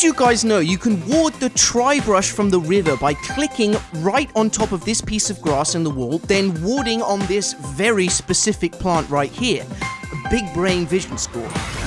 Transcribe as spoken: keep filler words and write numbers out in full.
you guys know, you can ward the Tri-Brush from the river by clicking right on top of this piece of grass in the wall, then warding on this very specific plant right here. A big brain vision score.